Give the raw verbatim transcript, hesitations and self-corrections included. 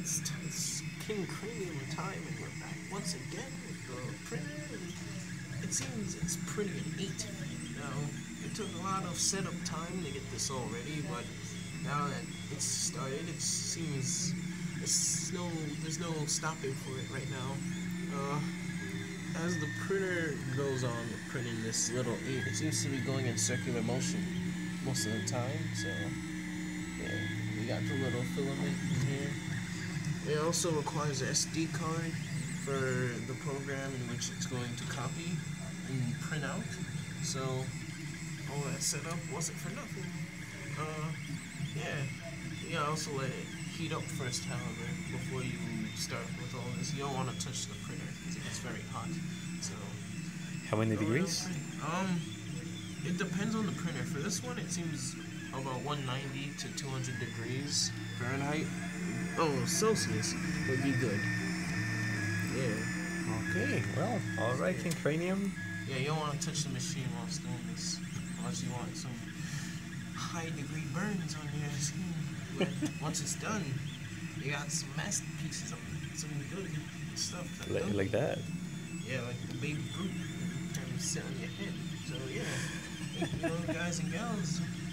it's, it's King Cranium time, and we're back once again with the printer. And it seems it's pretty neat. Now, it took a lot of setup time to get this all ready, but now that it's started, it seems it's no, there's no stopping for it right now. Uh, as the printer goes on printing this little eight, it seems to be going in circular motion most of the time, so yeah, we got the little filament in here. It also requires an S D card for the program in which it's going to copy and print out, so all that setup wasn't for nothing. Uh, yeah, you gotta also let it heat up first, however, before you start with all this. You don't want to touch the printer because it gets very hot. So, how many degrees? Um, it depends on the printer. For this one, it seems about one ninety to two hundred degrees Fahrenheit. Oh, Celsius would be good. Yeah. Okay. Well, all right, King Cranium. Yeah, you don't want to touch the machine while it's doing this, unless you want some high degree burns on your skin. But once it's done, you got some masterpieces of some good stuff. Like, like that? Yeah, like the baby Groot and sit on your head. So yeah, you know, guys and gals,